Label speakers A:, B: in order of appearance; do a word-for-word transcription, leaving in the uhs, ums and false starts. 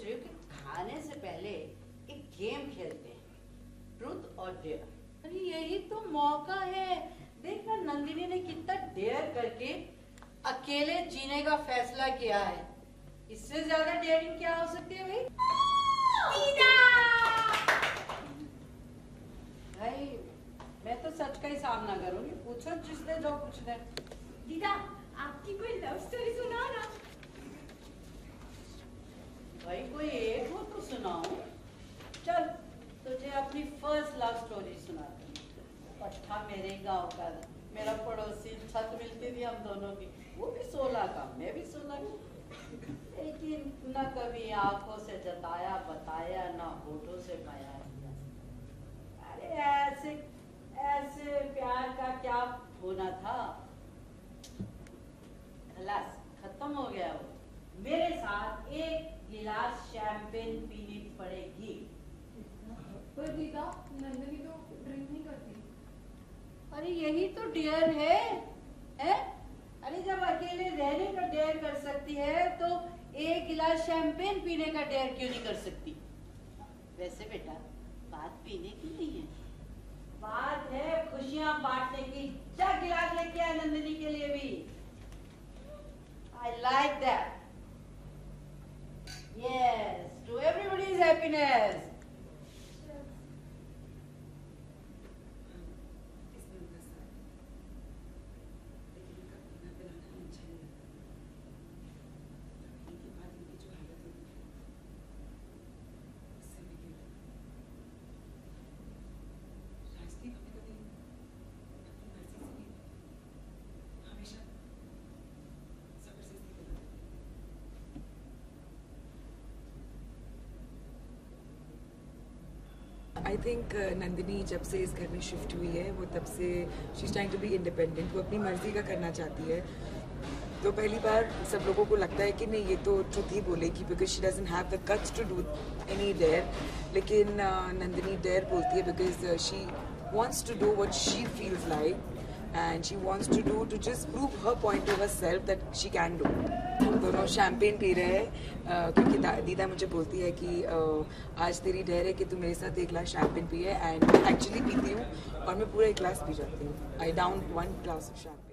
A: रही हूँ कि खाने से पहले एक गेम खेलते हैं, ट्रूथ और डेयर। अरे यही तो मौका है। देखना नंदिनी ने कितना डेयर करके अकेले जीने का फैसला किया है। इससे ज्यादा डेयरिंग क्या हो सकती है भाई? भाई मैं तो सच का ही सामना करूंगी। पूछो जिसने जो पूछना है।
B: दीदा, आपकी कोई लव स्टोरी सुनाओ ना।
A: भाई कोई एक हो तो सुनाओ। चल तुझे अपनी फर्स्ट लव स्टोरी सुनाती हूँ। पट्टा मेरे गांव का, मेरा पड़ोसी, छत मिलती थी हम दोनों की। वो भी सोलह का, मैं भी सोलह की। लेकिन न कभी आंखों से जताया बताया, न होठों से बयां किया। अरे ऐसे ऐसे प्यार का क्या होना था। खलास खत्म हो गया वो। मेरे साथ एक गिलास शैंपेन पीनी पड़ेगी।
B: पर दीदा, नंदिनी तो ड्रिंक नहीं करती।
A: अरे यही तो डेयर है, है? अरे जब अकेले रहने का डेयर कर सकती है तो एक गिलास शैंपेन पीने का डेयर क्यों नहीं कर सकती? वैसे बेटा बात पीने की नहीं है, बात है खुशियां बांटने की। जा गिलास लेके आए नंदिनी के लिए भी। I like that. Yes, to everybody's happiness.
C: I think Nandini जब से इस घर में शिफ्ट हुई है वो तब से she is trying to be independent. वो अपनी मर्जी का करना चाहती है। तो पहली बार सब लोगों को लगता है कि नहीं ये तो ट्रुथ ही बोलेगी because she doesn't have the guts to do any dare. लेकिन नंदिनी डेयर बोलती है because she wants to do what she feels like and she wants to do to just prove her point to herself that she can do. दोनों champagne पी रहे हैं uh, क्योंकि दीदा मुझे बोलती है कि uh, आज तेरी डेयर है कि तू मेरे साथ एक ग्लास शैम्पेन पिए एंड एक्चुअली पीती हूँ और मैं पूरा एक ग्लास पी जाती हूँ। I down one glass of champagne.